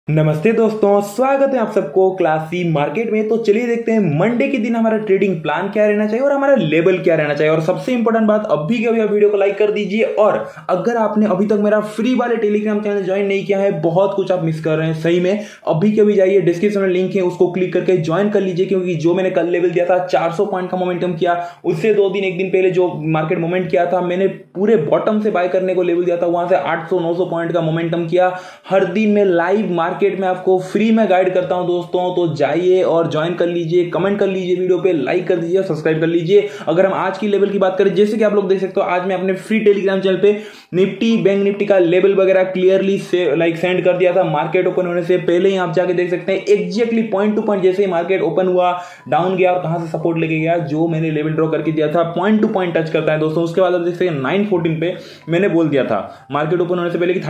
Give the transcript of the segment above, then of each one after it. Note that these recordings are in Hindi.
नमस्ते दोस्तों, स्वागत है आप सबको क्लासी मार्केट में। तो चलिए देखते हैं मंडे के दिन हमारा ट्रेडिंग प्लान क्या रहना चाहिए और हमारा लेवल क्या रहना चाहिए। और सबसे इंपॉर्टेंट बात, अभी के अभी वीडियो को लाइक कर दीजिए। और अगर आपने अभी तक मेरा फ्री वाले टेलीग्राम चैनल ज्वाइन नहीं किया है, बहुत कुछ आप मिस कर रहे हैं सही में। अभी के अभी जाइए, डिस्क्रिप्शन में लिंक है, उसको क्लिक करके ज्वाइन कर लीजिए। क्योंकि जो मैंने कल लेवल दिया था 400 पॉइंट का मोमेंटम किया, उससे एक दिन पहले जो मार्केट मोमेंट किया था, मैंने पूरे बॉटम से बाय करने को लेवल दिया था, वहां से 800-900 पॉइंट का मोमेंटम किया। हर दिन मैं लाइव मार्केट में आपको फ्री में गाइड करता हूं दोस्तों। तो जाइए और ज्वाइन कर लीजिए, कमेंट कर लीजिए, वीडियो पे लाइक कर दीजिए, सब्सक्राइब कर लीजिए। अगर हम आज की लेवल की बात करें, जैसे कि आप लोग देख सकते हो, आज मैं अपने फ्री टेलीग्राम चैनल पे निफ्टी बैंक निफ्टी का लेवल वगैरह क्लियरली सेंड कर दिया था मार्केट ओपन होने से पहले ही। आप जाके देख सकते हैं एग्जैक्टली पॉइंट टू पॉइंट, जैसे ही मार्केट ओपन हुआ, डाउन गया और कहां से सपोर्ट लेके गया, जो मैंने लेवल ड्रॉ करके दिया था पॉइंट टू पॉइंट टच करता है दोस्तों। उसके बाद आप देख सकते हैं 9:14 पे मैंने बोल दिया था मार्केट ओपन होने से पहले कि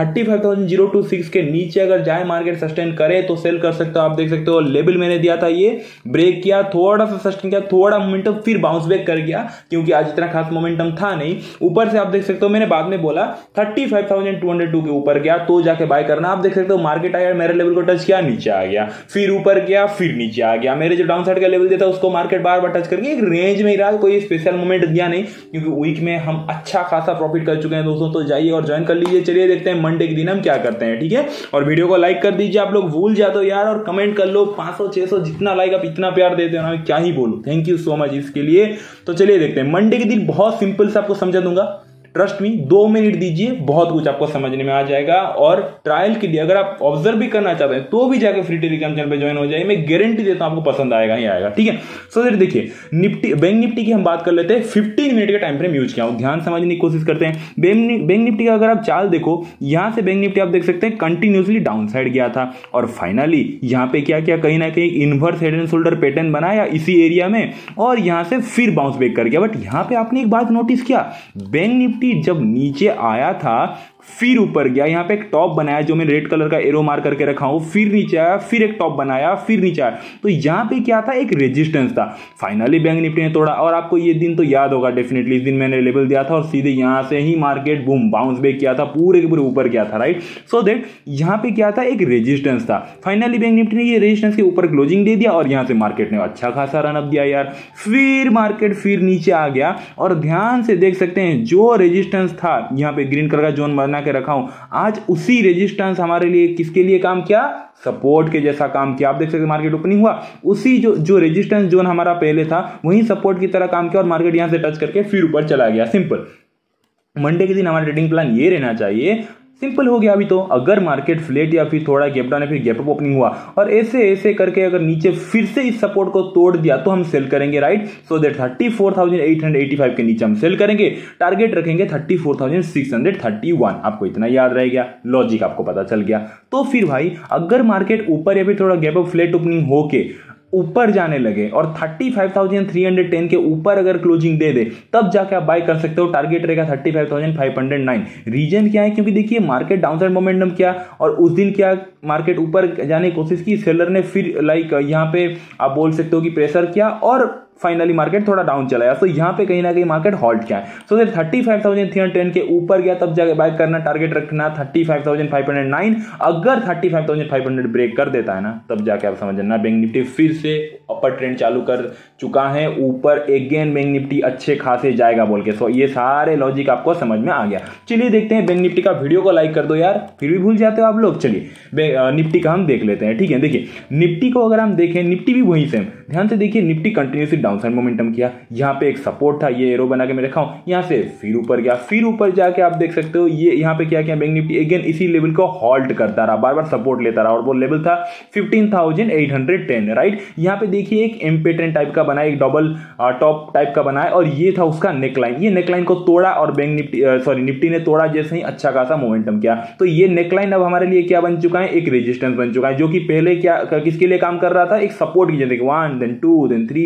35,026 के नीचे अगर जाए मार्केट सस्टेन करे तो सेल कर सकते हो। आप देख सकते हो लेवल मैंने दिया था, ये ब्रेक किया, थोड़ा सा सस्टेन किया, थोड़ा मोमेंटम, फिर बाउंस बैक कर गया क्योंकि आज इतना खास मोमेंटम था नहीं। ऊपर से आप देख सकते हो, मैंने बाद में बोला 35,202 के ऊपर गया तो जाके बाय करना। आप देख सकते हो मार्केट आया, मेरे लेवल को टच किया, नीचे आ गया, फिर ऊपर गया, फिर नीचे आ गया। मेरे जो डाउन साइड का लेवल दिया था उसको मार्केट बार बार टच करके एक रेंज में ही रहा, कोई स्पेशल मोमेंट दिया नहीं क्योंकि वीक में हम अच्छा खासा प्रॉफिट कर चुके हैं दोस्तों। तो जाइए और ज्वाइन कर लीजिए। चलिए देखते हैं मंडे के दिन हम क्या करते हैं, ठीक है। और वीडियो को लाइक कर दीजिए, आप लोग भूल जाते हो यार, और कमेंट कर लो। 500-600 जितना लाइक आप इतना प्यार देते हो ना, क्या ही बोलूं। थैंक यू सो मच इसके लिए। तो चलिए देखते हैं मंडे के दिन, बहुत सिंपल से आपको समझा दूंगा, ट्रस्ट मी, 2 मिनट दीजिए, बहुत कुछ आपको समझने में आ जाएगा। और ट्रायल के लिए अगर आप ऑब्जर्व भी करना चाहते हैं तो भी जाके फ्री टेलीग्राम चैनल पे ज्वाइन हो जाए, मैं गारंटी देता हूं आपको पसंद आएगा ही आएगा, ठीक है। सो देखिए, निफ्टी बैंक निफ्टी की हम बात कर लेते हैं। 15 मिनट का टाइम फ्रेम यूज किया हूं, ध्यान समझने की कोशिश करते हैं। बैंक निफ्टी का अगर आप चाल देखो, यहां से बैंक निफ्टी आप देख सकते हैं कंटिन्यूसली डाउन साइड गया था और फाइनली यहां पे क्या किया, कहीं ना कहीं inverse head and shoulder pattern बनाया इसी एरिया में और यहां से फिर बाउंस बैक कर गया। बट यहां पे आपने एक बात नोटिस किया, बैंक निफ्टी जब नीचे आया था फिर ऊपर गया, यहां पे एक टॉप बनाया जो मैं रेड कलर का एरो मार करके रखा हूं, फिर नीचे आया, फिर एक टॉप बनाया, फिर नीचे आया। तो यहां पे क्या था, एक रेजिस्टेंस था। फाइनली बैंक निफ्टी ने तोड़ा और आपको ये दिन तो याद होगा डेफिनेटली, इस दिन मैंने लेवल दिया था और सीधे यहां से ही मार्केट बूम बाउंस बैक किया था, पूरे के पूरे ऊपर गया था, राइट। सो दैट यहां पे क्या था, एक रेजिस्टेंस था। फाइनली बैंक निफ्टी ने ये रेजिस्टेंस के ऊपर क्लोजिंग दे दिया और यहां से मार्केट ने अच्छा खासा रन अप दिया यार। फिर मार्केट फिर नीचे आ गया और ध्यान से देख सकते हैं जो रेजिस्टेंस था, यहां पे ग्रीन कलर का जोन बना के रखा हूं, आज उसी रेजिस्टेंस हमारे लिए किसके लिए काम किया, सपोर्ट के जैसा काम किया। आप देख सकते हैं मार्केट ओपनिंग हुआ, उसी जो रेजिस्टेंस जोन हमारा पहले था वही सपोर्ट की तरह काम किया और मार्केट यहां से टच करके फिर ऊपर चला गया। सिंपल। मंडे के दिन हमारा ट्रेडिंग प्लान ये रहना चाहिए, सिंपल हो गया। अभी तो अगर मार्केट फ्लैट या फिर थोड़ा गैप डाउन या फिर गैप अप ओपनिंग हुआ और ऐसे ऐसे करके अगर नीचे फिर से इस सपोर्ट को तोड़ दिया तो हम सेल करेंगे, राइट। सो दैट 34,885 के नीचे हम सेल करेंगे, टारगेट रखेंगे 34,631। आपको इतना याद रह गया, लॉजिक आपको पता चल गया। तो फिर भाई अगर मार्केट ऊपर या फिर थोड़ा गैप अप फ्लैट ओपनिंग होके ऊपर जाने लगे और 35,310 के ऊपर अगर क्लोजिंग दे दे, तब जाके आप बाय कर सकते हो। टारगेट रहेगा 35,509। रीजन क्या है, क्योंकि देखिए मार्केट डाउनसाइड मोमेंटम किया और उस दिन क्या, मार्केट ऊपर जाने की कोशिश की, सेलर ने फिर यहां पे आप बोल सकते हो कि प्रेशर किया और फाइनली मार्केट थोड़ा डाउन चला गया। तो यहां पे कहीं ना कहीं मार्केट हॉल्ट किया है। सो दैट 35,310 के ऊपर गया तब जाके बाय करना, टारगेट रखना 35,509। अगर 35,500 ब्रेक कर देता है ना, तब जाके आप समझना बैंक निफ्टी फिर से अपर ट्रेंड चालू कर चुका है, ऊपर अगेन बैंक निफ्टी अच्छे खासे जाएगा बोल के। सो ये सारे लॉजिक आपको समझ में आ गया। चलिए देखते हैं बैंक निफ्टी का। वीडियो को लाइक कर दो यार, फिर भी भूल जाते हो आप लोग। चलिए निफ्टी का हम देख लेते हैं, ठीक है। देखिए निफ्टी को अगर हम देखें, निफ्टी भी वही सेम, ध्यान से देखिए, निफ्टी कंटिन्यूसली डाउनसाइड मोमेंटम किया, यहां पे एक सपोर्ट था, ये एरो बना के मैं रखा हूं, यहां से फिर ऊपर गया, फिर ऊपर जाके आप देख सकते हो ये यहां पे क्या किया, बैंक निफ्टी अगेन इसी लेवल को होल्ड करता रहा, बार बार सपोर्ट लेता रहा और वो लेवल था 15,810, राइट। यहां पे देखिए एक एम पैटर्न टाइप का बना, एक डबल टॉप टाइप का बना है और ये था उसका नेकलाइन। ये नेकलाइन को तोड़ा और बैंक निफ्टी निफ्टी ने तोड़ा, जैसे ही अच्छा खासा मोमेंटम किया। तो ये नेकलाइन अब हमारे लिए क्या बन चुका है, एक रेजिस्टेंस बन चुका है, जो कि पहले क्या किसके लिए काम कर रहा था, एक सपोर्ट की जगह 1 then 2 then 3 then 4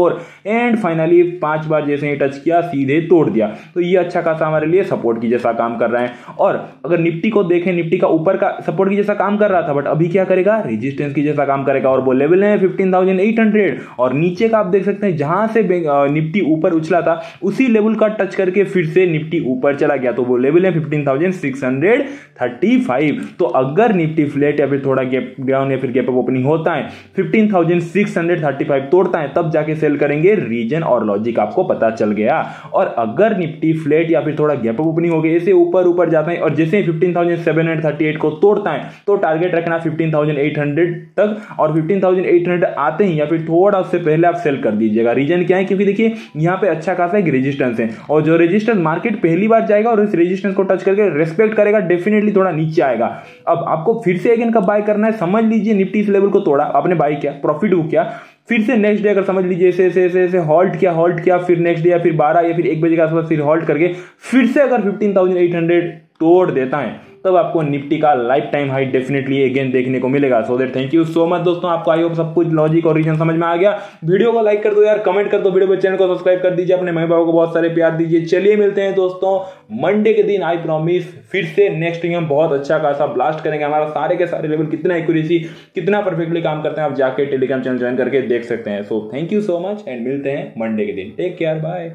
4 and finally 5 बार जैसे ही टच किया सीधे तोड़ दिया। तो ये अच्छा खासा हमारे लिए सपोर्ट की जैसा काम कर रहा है। और अगर निफ्टी को देखें, निफ्टी का ऊपर का सपोर्ट की जैसा काम कर रहा था, बट अभी क्या करेगा, रेजिस्टेंस की जैसा काम करेगा। और वो लेवल है 15,800 और नीचे का आप देख सकते हैं जहां से निफ्टी ऊपर उछला था उसी लेवल का टच करके फिर से निफ्टी ऊपर चला गया। तो वो लेवल है 15,635। तो अगर निफ्टी फ्लैट या फिर थोड़ा गैप डाउन या फिर गैप अप ओपनिंग होता है 15,635 तोड़ता है, तब जाके सेल करेंगे। रीजन और लॉजिक आपको पता चल गया। और अगर निफ्टी फ्लैट या फिर थोड़ा गैप अप ओपनिंग हो गया, ऐसे ऊपर ऊपर जाता है और जैसे 15,738 को तोड़ता है तो टारगेट रखना 15,800 तक। और 15,800 आते ही या फिर थोड़ा उससे पहले आप सेल कर दीजिएगा। रीजन क्या है, क्योंकि देखिए यहां पे अच्छा खासा एक रेजिस्टेंस है और जो रेजिस्टेंस मार्केट पहली बार जाएगा और इस रेजिस्टेंस को टच करके रेस्पेक्ट करेगा, डेफिनेटली थोड़ा नीचे आएगा। अब आपको फिर से अगेन कब बाय करना है, समझ लीजिए निफ्टी इस लेवल को तोड़ा, आपने बाय किया, प्रॉफिट बुक किया, फिर से नेक्स्ट डे अगर समझ लीजिए ऐसे हॉल्ट किया फिर नेक्स्ट डे या फिर 12 या फिर 1 बजे के आसपास फिर हॉल्ट करके फिर से अगर 15,800 तोड़ देता है तब आपको निफ्टी का lifetime high definitely again देखने को मिलेगा। So that thank you so much दोस्तों, आपको आई होप सब कुछ लॉजिक और रीजन समझ में आ गया। वीडियो को लाइक कर दो यार, कमेंट कर दो, वीडियो पे चैनल को सब्सक्राइब कर दीजिए, अपने मम्मी पापा को बहुत सारे प्यार दीजिए। चलिए मिलते हैं दोस्तों मंडे के दिन, आई प्रॉमिस फिर से नेक्स्ट हम बहुत अच्छा खासा ब्लास्ट करेंगे। हमारा सारे के सारे लेवल कितना एक्यूरेसी कितना परफेक्टली काम करते हैं आप जाके टेलीग्राम चैनल ज्वाइन करके देख सकते हैं। So thank you so much and मिलते हैं मंडे के दिन। Take care, bye.